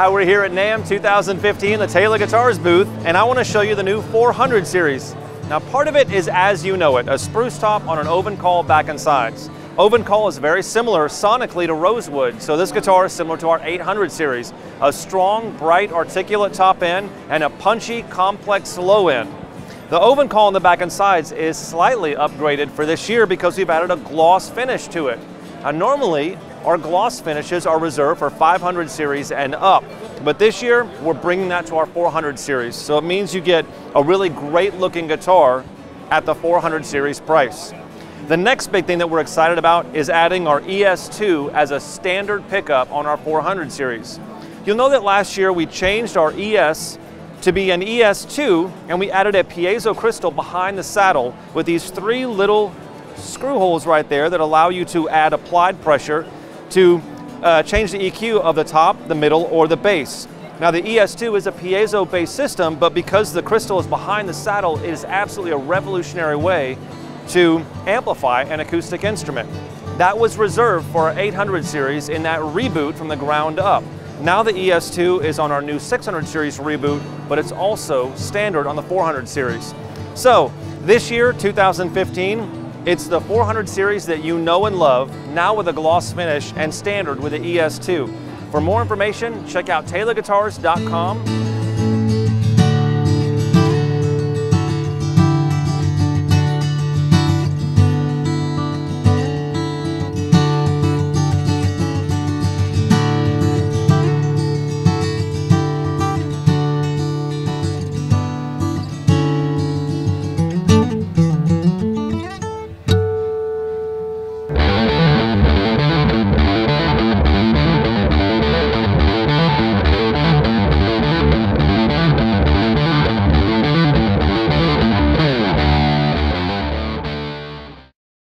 Hi, we're here at NAMM 2015, the Taylor Guitars booth, and I want to show you the new 400 series. Now, part of it is As You Know It, a spruce top on an Ovencall back and sides. Ovencall is very similar sonically to Rosewood, so this guitar is similar to our 800 series. A strong, bright, articulate top end and a punchy, complex low end. The Ovencall on the back and sides is slightly upgraded for this year because we've added a gloss finish to it. Now, normally, our gloss finishes are reserved for 500 series and up, but this year we're bringing that to our 400 series. So it means you get a really great looking guitar at the 400 series price. The next big thing that we're excited about is adding our ES2 as a standard pickup on our 400 series. You'll know that last year we changed our ES to be an ES2 and we added a piezo crystal behind the saddle with these 3 little screw holes right there that allow you to add applied pressure to change the EQ of the top, the middle, or the bass. Now, the ES2 is a piezo-based system, but because the crystal is behind the saddle, it is absolutely a revolutionary way to amplify an acoustic instrument. That was reserved for our 800 series in that reboot from the ground up. Now the ES2 is on our new 600 series reboot, but it's also standard on the 400 series. So, this year, 2015, it's the 400 series that you know and love, now with a gloss finish and standard with the ES2. For more information, check out taylorguitars.com